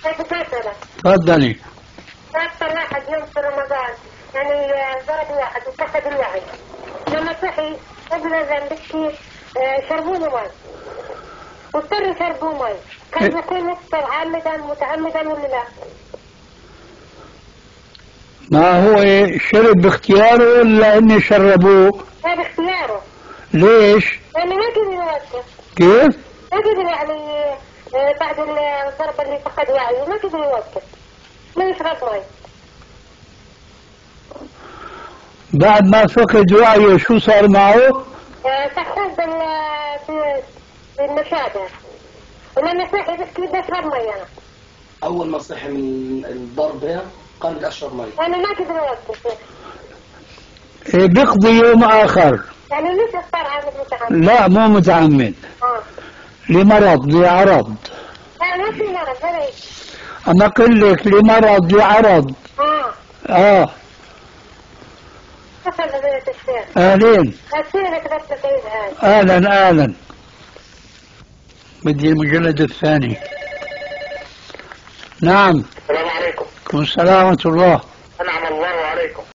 تفضلي. أكثر واحد يوم في رمضان يعني ضرب واحد وفقد الوعي، لما صحي قبل أذان بكي شربوا له مي واضطروا يشربوا مي، كان يكون مفطر عامدا متعمدا ولا لا؟ ما هو شرب باختياره ولا إني شربوه؟ لا باختياره. ليش؟ يعني ما قدر يوقف. كيف؟ ما قدر يعني بعد الضربة اللي فقد وعيه ما قدر يوقف، ما يشرب مي. بعد ما فقد وعيه شو صار معه؟ سخن بالمشاهدة، ولما صحي بس بدي أشرب مي أنا. أول ما صحي من الضرب قال بدي أشرب مي. أنا ما قدر أوقف. بيقضي يوم آخر. يعني ليش اختار عامل متعمد؟ لا مو متعمد. لمرض لعرض. لا ما في مرض ولا شيء. أنا أقول لك لمرض لعرض. حصل فضيلة الشيخ. أهلين. أسئلة بس كيف هاي؟ أهلا أهلا. بدي المجلد الثاني. نعم. السلام عليكم. السلام ورحمة الله.